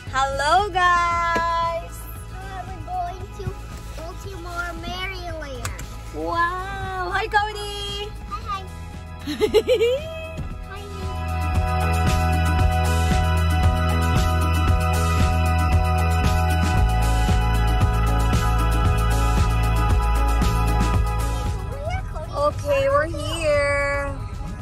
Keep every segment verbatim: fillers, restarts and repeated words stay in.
Hello, guys! Uh, we're going to Baltimore, Maryland. Wow! Hi, Cody! Hi, hi. Okay, we're here.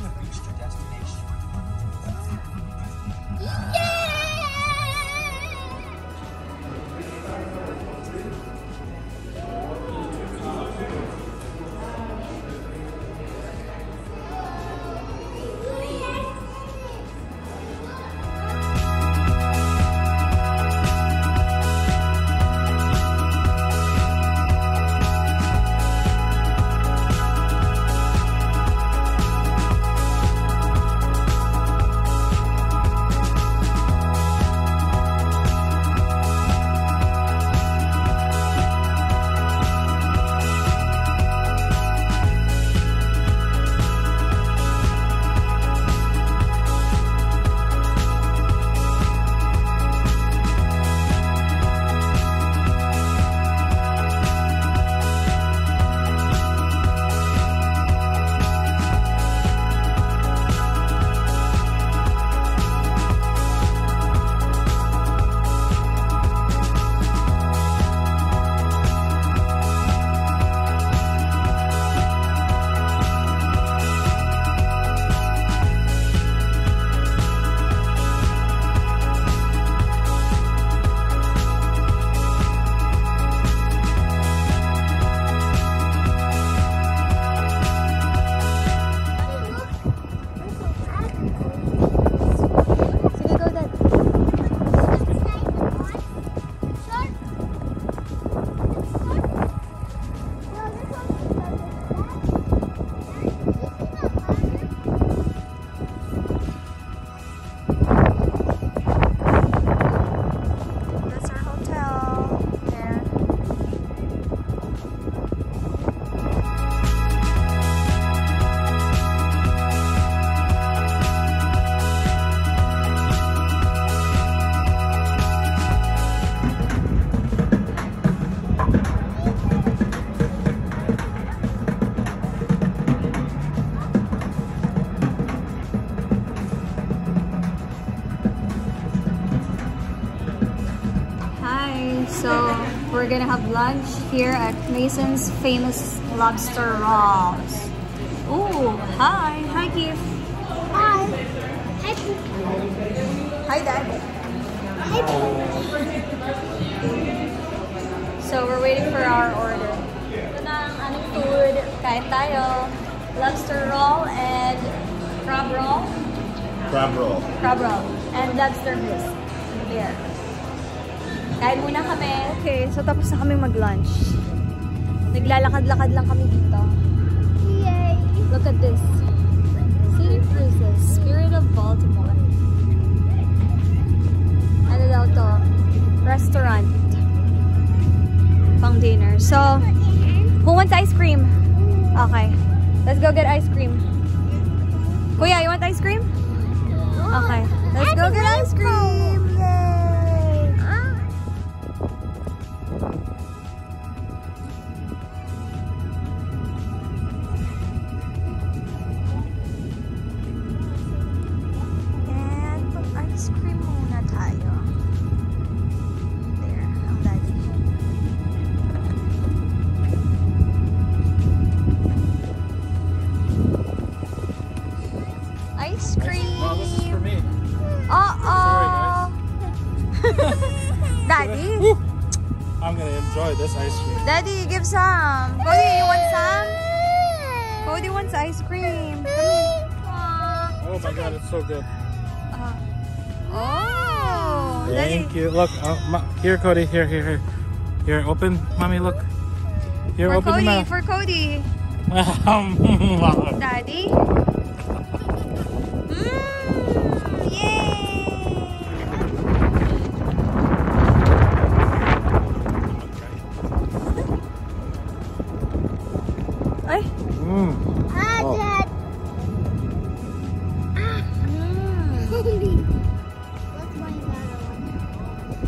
So we're gonna have lunch here at Mason's famous lobster rolls. Oh, hi, hi, Keith. Hi. Hi, Hi, Dad. Hi. So we're waiting for our order. Ito na ang aming food. Kain tayo. Lobster roll and crab roll. Crab roll. Crab roll and lobster bisque. There. Kain muna kami. Okay, so tapos na kami mag-lunch. Naglalakad-lakad lang kami dito. Yay! Look at this. City Cruises, Spirit of Baltimore. Ano daw to? Restaurant. Pang dinner. So, who wants ice cream? Okay. Let's go get ice cream. Kuya, you want ice cream? Okay. Let's go get ice cream. Yay! Ice cream. Well, this is for me. Uh-oh. Daddy? I'm gonna enjoy this ice cream. Daddy, give some. Cody, you want some? Cody wants ice cream. Come here. Aww. Oh my god, it's so good. Uh, oh. Thank Daddy. you. Look, uh, ma here, Cody. Here, here, here. Here, open. Mommy, look. Here, For open Cody, your mouth. for Cody. Daddy? Mmm, yay! Ay! Mm. Ah, Oh. Dad. Ah. Mm. Let's buy another one.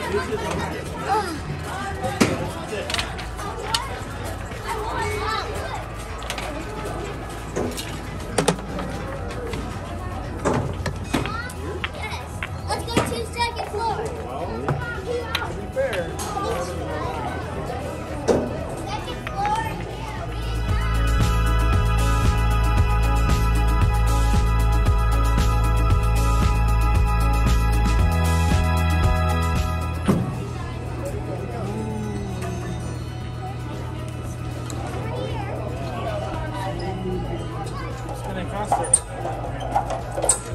Let's go to second floor. Second floor. Spinning faster.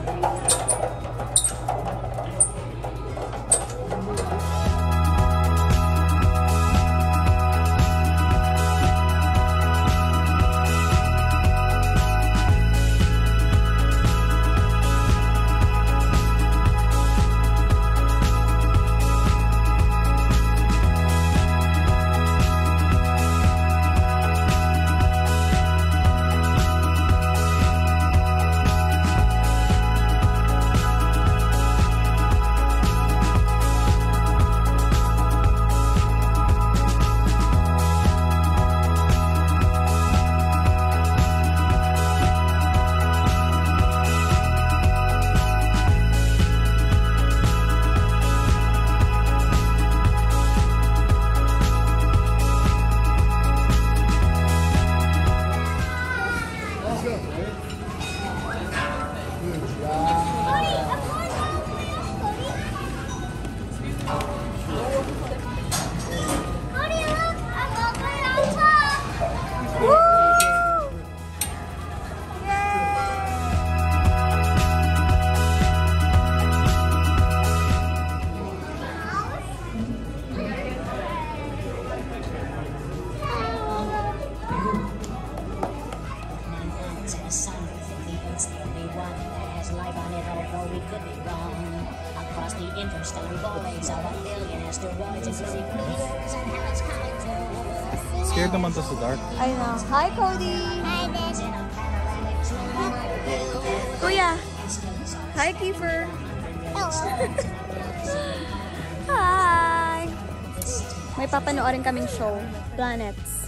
Across the interstellar voids of a billion asteroids, including meteors and heaven's counter. Scared naman to sa dark. I know. Hi, Cody. Hi, Dad. Kuya. Hi, Kiefer. Hello. Hi. May papanoorin kaming show. Planets.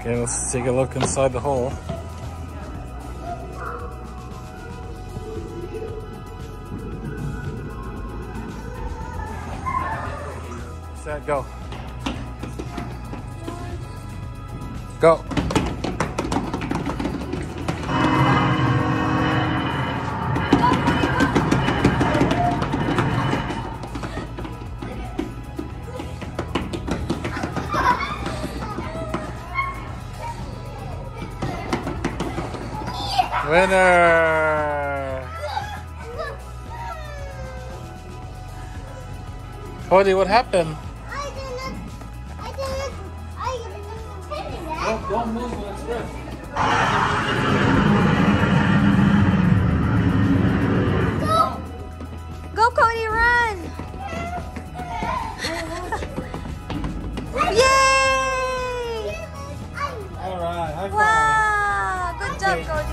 Okay, let's take a look inside the hole. Set, go. Go. Winner! Cody, what happened? I didn't. I didn't. I didn't. Don't, don't move when it's red. Go. Go, Cody, run! Yay! All right, high five. Wow! Good job, Cody.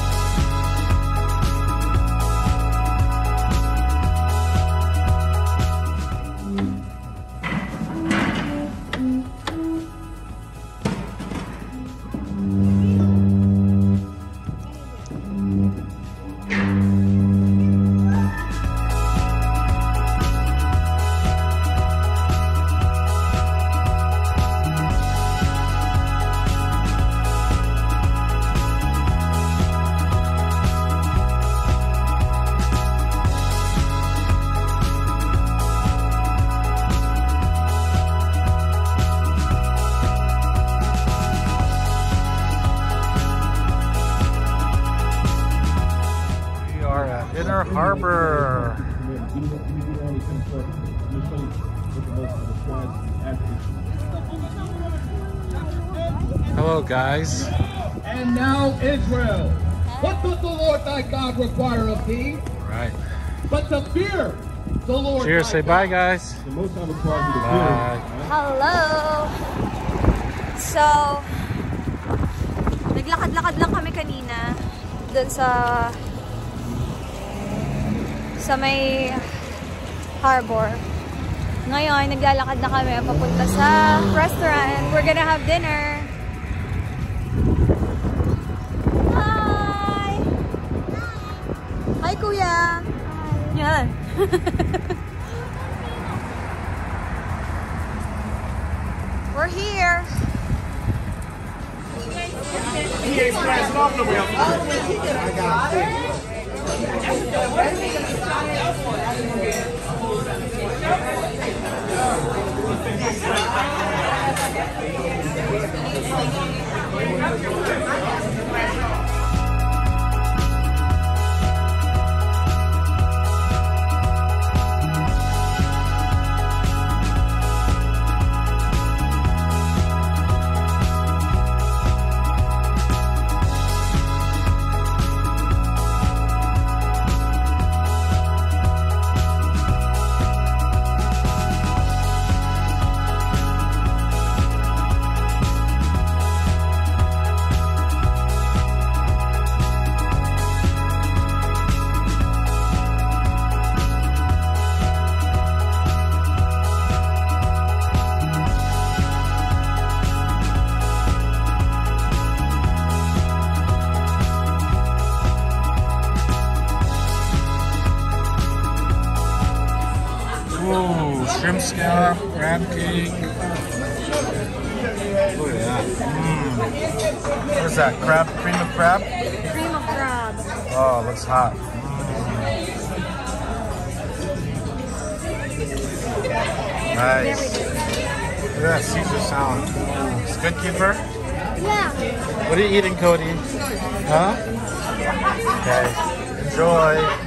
Inner Harbor. Hello, guys. And now Israel. What does the Lord thy God require of thee? Right. But to fear the Lord. Cheers. thy Say God. bye, guys. The most I require you to Bye. Hello! So, naglakad-lakad lang kami kanina dun sa sa may harbor. Ngayon, naglalakad na kami papunta sa restaurant. We're gonna have dinner. Hi! Hi, Kuya! Yan. We're here. Ooh, shrimp scallop, crab cake. Look at that. Mm. What is that? Crab, cream of crab? Cream of crab. Oh, looks hot. Mm. Nice. Look at that Caesar salad. It's good, keeper? Yeah. What are you eating, Cody? Huh? Okay. Enjoy.